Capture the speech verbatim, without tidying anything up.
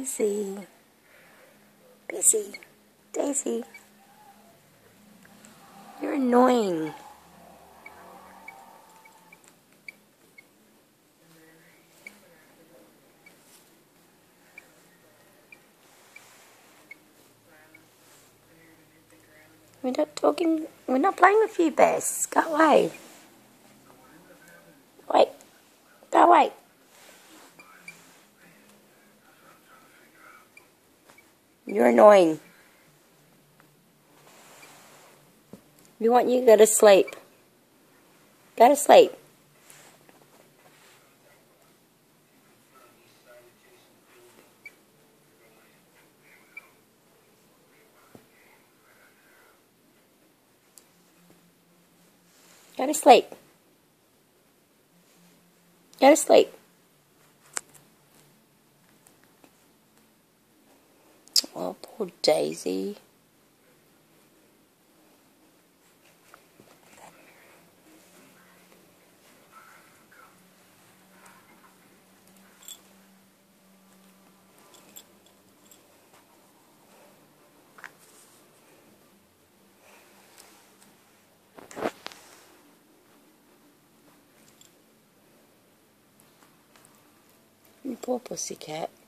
Daisy. Busy. Daisy. You're annoying. We're not talking, we're not playing with you, Bess. Go away. Wait. Go away. You're annoying. We want you to go to sleep. Go to sleep. Go to sleep. Go to sleep. Oh, poor Daisy. Poor pussycat.